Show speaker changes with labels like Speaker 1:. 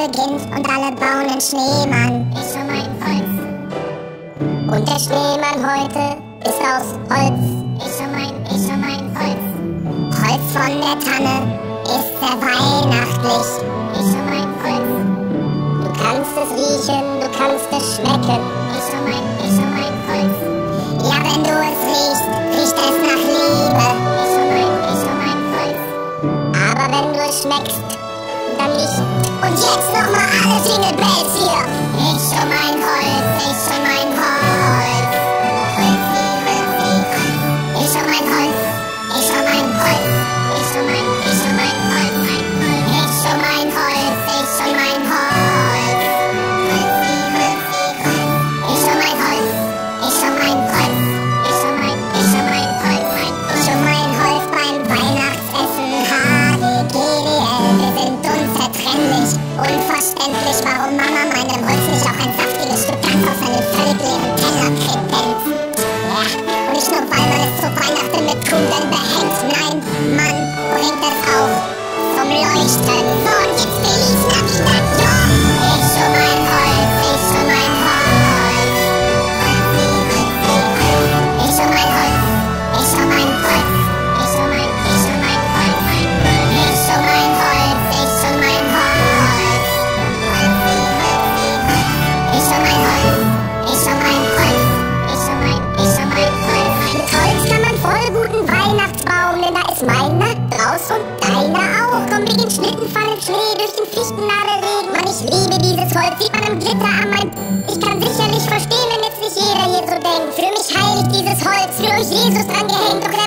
Speaker 1: beginnt und alle bauen einen Schneemann.
Speaker 2: Ich schon mein Holz.
Speaker 1: Und der Schneemann heute ist aus Holz.
Speaker 2: Ich schon mein Holz.
Speaker 1: Holz von der Tanne ist sehr weihnachtlich.
Speaker 2: Ich schon mein Holz.
Speaker 1: Du kannst es riechen, du kannst es schmecken.
Speaker 2: Ich schon mein Holz.
Speaker 1: Ja, wenn du es riechst, riecht es nach Liebe.
Speaker 2: Ich schon mein Holz.
Speaker 1: Aber wenn du es schmeckst, dann nicht. Und jetzt nochmal alle Jingle Bells hier.
Speaker 2: Ich schon mein Holz. Ich schon mein Holz. Ich schon mein Holz. Ich schon mein Holz. Ich schon mein Holz. Ich schon mein Holz. Ich schon mein Holz. Ich schon mein Holz. Ich schon mein Holz. Ich schon mein Holz. Ich schon mein Holz.
Speaker 1: Ich schon mein Holz beim Weihnachtsessen. HDGDL, wir sind unzertrennlich. Unverständlich, warum Mama meinem Holz nicht auch ein saftiges Stück ganz auf seinen völlig leeren Teller kredenzt. Ja, und nicht nur, weil man es zu Weihnachten mit Kugeln behängt. Nein, man bringt es auch zum Leuchten. So, und jetzt Feliz Navidad, ja!
Speaker 2: Ich schon mein Holz. Ich schon mein Holz. Ich schon mein Holz. Ich schon mein Holz. Ich schon mein Holz. Ich schon mein Holz. Ich schon mein Holz. Ich schon mein Holz. Ich schon mein Holz. Ich schon mein Holz.
Speaker 1: Mit Holz kann man voll guten Weihnachtsbaum, denn da ist meiner draus und deiner auch. Komm, wir gehen Schlitten fahren, Schnee durch den Fichtennadelregen. Mann, ich liebe dieses Holz, sieht man im Glitter an mein... Ich kann sicherlich verstehen, wenn jetzt nicht jeder hier so denkt. Für mich heiligt dieses Holz, für euch Jesus dran gehängt. Doch